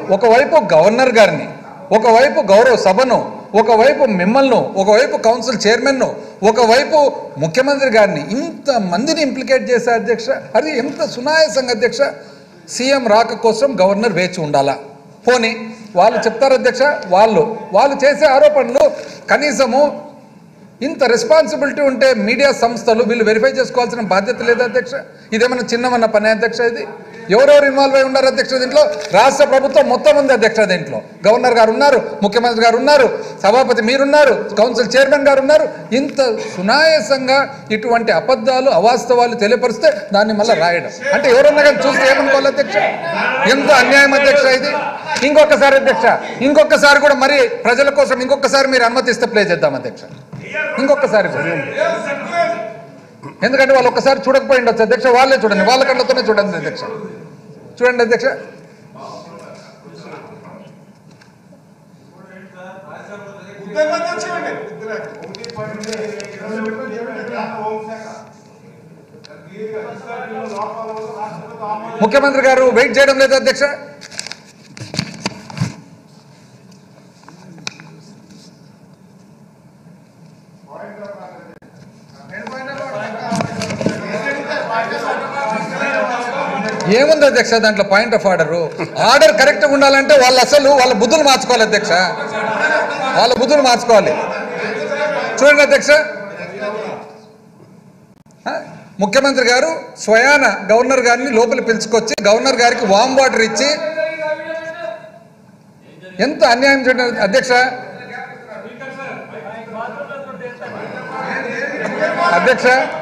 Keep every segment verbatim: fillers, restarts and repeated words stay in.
ఒకవైపు గవర్నర్ గారిని, ఒకవైపు గౌరవ సభను, ఒకవైపు మిమ్మల్ని, ఒకవైపు కౌన్సిల్ చైర్మన్ను, ఒకవైపు ముఖ్యమంత్రి గారిని ఇంతమందిని ఇంప్లికేట్ చేసే అధ్యక్ష, అది ఎంత సునాయాసంగా అధ్యక్ష. సీఎం రాక కోసం గవర్నర్ వేచి ఉండాలా? పోనీ వాళ్ళు చెప్తారు అధ్యక్ష, వాళ్ళు వాళ్ళు చేసే ఆరోపణలు కనీసము ఇంత రెస్పాన్సిబిలిటీ ఉంటే మీడియా సంస్థలు వీళ్ళు వెరిఫై చేసుకోవాల్సిన బాధ్యత లేదా అధ్యక్ష? ఇదేమన్నా చిన్నమన్న పని అధ్యక్ష? ఇది ఎవరెవరు ఇన్వాల్వ్ అయి ఉన్నారు అధ్యక్ష దీంట్లో? రాష్ట్ర ప్రభుత్వం మొత్తం ఉంది అధ్యక్ష దీంట్లో. గవర్నర్ గారు ఉన్నారు, ముఖ్యమంత్రి గారు ఉన్నారు, సభాపతి మీరున్నారు, కౌన్సిల్ చైర్మన్ గారు ఉన్నారు. ఇంత సునాయాసంగా ఇటువంటి అబద్ధాలు అవాస్తవాలు తెలియపరిస్తే దాన్ని మళ్ళీ రాయడం అంటే ఎవరన్నా కానీ చూస్తే ఏమనుకోవాలి అధ్యక్ష? ఎంత అన్యాయం అధ్యక్ష ఇది. ఇంకొకసారి అధ్యక్ష, ఇంకొకసారి కూడా మరి ప్రజల కోసం ఇంకొకసారి మీరు అనుమతిస్తే ప్లే చేద్దాం అధ్యక్ష. ఇంకొకసారి ఎందుకంటే వాళ్ళు ఒక్కసారి చూడకపోయి ఉండొచ్చు అధ్యక్ష. వాళ్ళే చూడండి, వాళ్ళ కళ్ళతోనే చూడండి అధ్యక్ష. చూడండి అధ్యక్ష. ముఖ్యమంత్రి గారు వెయిట్ చేయడం లేదు అధ్యక్ష. ఏముంది అధ్యక్ష దాంట్లో పాయింట్ ఆఫ్ ఆర్డర్? ఆర్డర్ కరెక్ట్గా ఉండాలంటే వాళ్ళు అసలు వాళ్ళ బుద్ధులు మార్చుకోవాలి అధ్యక్ష, వాళ్ళ బుద్ధులు మార్చుకోవాలి. చూడండి అధ్యక్ష, ముఖ్యమంత్రి గారు స్వయాన గవర్నర్ గారిని లోపలి పిలుచుకొచ్చి గవర్నర్ గారికి వామ్ వాటర్ ఇచ్చి ఎంత అన్యాయం చూడండి అధ్యక్ష. అధ్యక్ష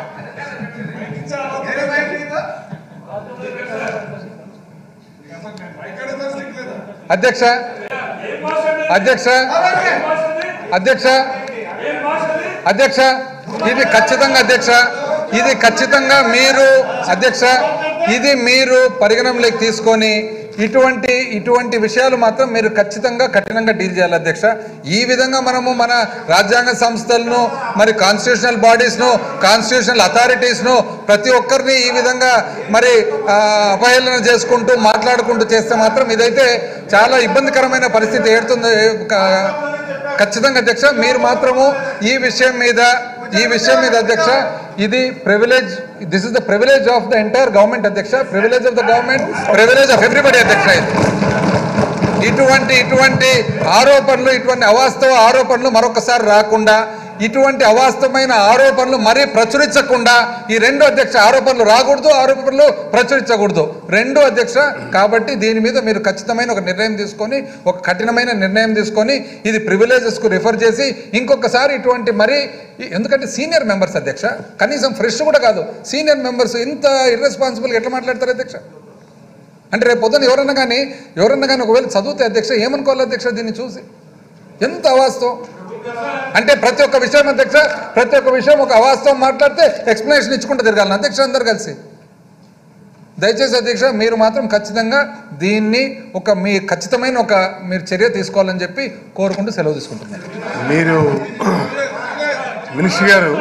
అధ్యక్ష అధ్యక్ష అధ్యక్ష అధ్యక్ష ఇది ఖచ్చితంగా అధ్యక్ష, ఇది ఖచ్చితంగా మీరు అధ్యక్ష, ఇది మీరు పరిగణనలోకి తీసుకొని ఇటువంటి ఇటువంటి విషయాలు మాత్రం మీరు ఖచ్చితంగా కఠినంగా డీల్ చేయాలి అధ్యక్ష. ఈ విధంగా మనము మన రాజ్యాంగ సంస్థలను, మరి కాన్స్టిట్యూషనల్ బాడీస్ను, కాన్స్టిట్యూషనల్ అథారిటీస్ను ప్రతి ఒక్కరిని ఈ విధంగా మరి అపహేళన చేసుకుంటూ మాట్లాడుకుంటూ చేస్తే మాత్రం ఇదైతే చాలా ఇబ్బందికరమైన పరిస్థితి ఏడుతుంది ఖచ్చితంగా అధ్యక్ష. మీరు మాత్రము ఈ విషయం మీద ఈ విషయం మీద అధ్యక్ష, ఇది privilege, this is the privilege of the entire government అధ్యక్ష, privilege of the government, privilege of everybody అధ్యక్ష. ఇటువంటి ఇటువంటి ఆరోపణలు, ఇటువంటి అవాస్తవ ఆరోపణలు మరొకసారి రాకుండా, ఇటువంటి అవాస్తవమైన ఆరోపణలు మరీ ప్రచురించకుండా, ఈ రెండు అధ్యక్ష, ఆరోపణలు రాకూడదు, ఆరోపణలు ప్రచురించకూడదు, రెండు అధ్యక్ష. కాబట్టి దీని మీద మీరు ఖచ్చితమైన ఒక నిర్ణయం తీసుకొని, ఒక కఠినమైన నిర్ణయం తీసుకొని ఇది ప్రివిలేజెస్కు రిఫర్ చేసి ఇంకొకసారి ఇటువంటి మరీ, ఎందుకంటే సీనియర్ మెంబర్స్ అధ్యక్ష, కనీసం ఫ్రెష్ కూడా కాదు, సీనియర్ మెంబర్స్ ఇంత ఇర్రెస్పాన్సిబుల్గా ఎట్లా మాట్లాడతారు అధ్యక్ష? అంటే రేపు పొద్దున ఎవరన్నా కానీ ఎవరన్నా కానీ ఒకవేళ చదివితే అధ్యక్ష ఏమనుకోవాలి అధ్యక్ష? దీన్ని చూసి ఎంత అవాస్తవం అంటే ప్రతి ఒక్క విషయం అధ్యక్ష, ప్రతి ఒక్క విషయం ఒక అవాస్తవం మాట్లాడితే ఎక్స్ప్లెనేషన్ ఇచ్చుకుంటూ తిరగాలి అధ్యక్ష అందరు కలిసి. దయచేసి అధ్యక్ష మీరు మాత్రం ఖచ్చితంగా దీన్ని ఒక మీ ఖచ్చితమైన ఒక మీరు చర్య తీసుకోవాలని చెప్పి కోరుకుంటూ సెలవు తీసుకుంటున్నాను. మీరు మినిస్టర్ గారు,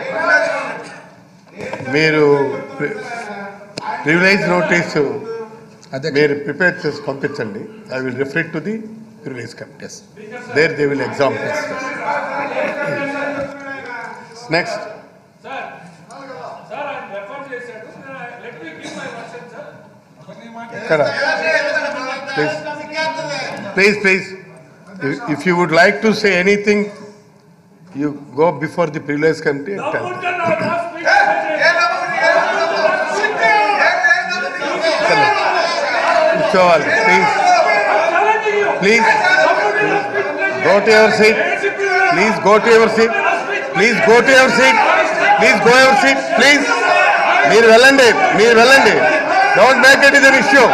మీరు ప్రివిలేజ్ నోటీసు మీరు ప్రిపేర్ చేసి పంపించండి. I will refer to the privilege committee. There they will exam. Next ఇక్కడ please please please if you would like to say anything you go before the privilege committee and tell them. So, please, please go to your seat. Please go to your seat. Please go to your seat. Please go to your seat. Please. Meer velandi. Meer velandi. Don't make it an issue.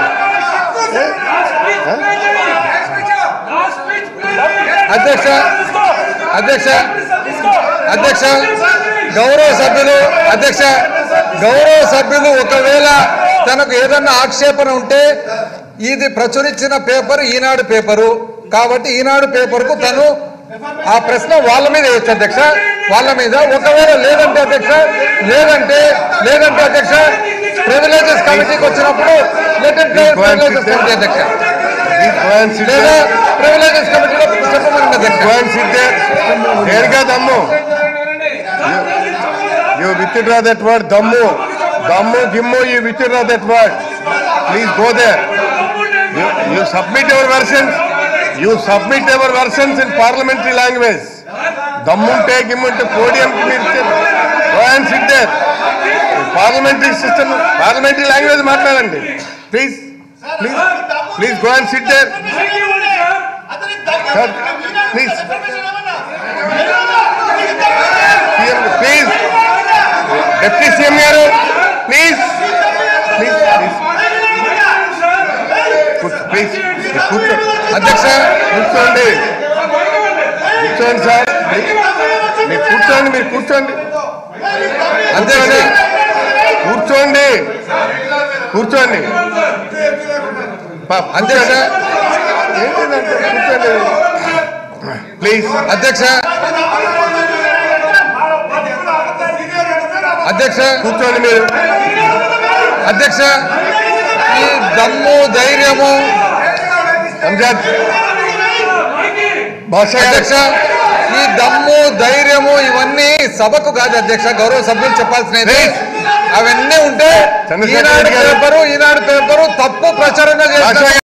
Adhyaksha. Adhyaksha. అధ్యక్ష గౌరవ సభ్యులు అధ్యక్ష గౌరవ సభ్యులు ఒకవేళ తనకు ఏదన్నా ఆక్షేపణ ఉంటే ఇది ప్రచురించిన పేపర్ ఈనాడు పేపరు కాబట్టి ఈనాడు పేపర్కు తను ఆ ప్రశ్న వాళ్ళ మీద వేయచ్చు అధ్యక్ష, వాళ్ళ మీద. ఒకవేళ లేదంటే అధ్యక్ష లేదంటే లేదంటే అధ్యక్ష ప్రివిలేజెస్ కమిటీకి వచ్చినప్పుడు ప్రివిలేజెస్ కమిటీ అధ్యక్ష and sit లేదా there. ప్రివిలేజెస్ కమిటీలో చెప్పమని అధ్యక్ష. Go and sit there. దేనిగా దమ్ము? You withdraw that word, dammu. Dammu, gimmu, you withdraw that word. Please go there. You, you submit your versions. You submit your versions in parliamentary language. Dammunte, gimmunte, podium. Go and sit there. Parliamentary system, parliamentary language మాట్లాడండి. Please, please, please go and sit there. Sir, please. Please. Deputy C M గారు please please please కూర్చోండి అధ్యక్ష. కూర్చోండి కూర్చోండి sir మీరు కూర్చోండి మీరు కూర్చోండి అధ్యక్ష కూర్చోండి కూర్చోండి అధ్యక్ష ఏంటిదంటే కూర్చోండి ప్లీజ్ అధ్యక్ష అధ్యక్ష కూర్చోండి మీరు అధ్యక్ష ఈ దమ్ము ధైర్యము అంజాద్ భాష అధ్యక్ష ఈ దమ్ము ధైర్యము ఇవన్నీ సభకు కాదు అధ్యక్ష, గౌరవ సభ్యులు చెప్పాల్సినవి. అవన్నీ ఉంటే ఈనాడు పేపరు ఈనాడు పేపరు తప్పు ప్రచారంగా చేస్తారు.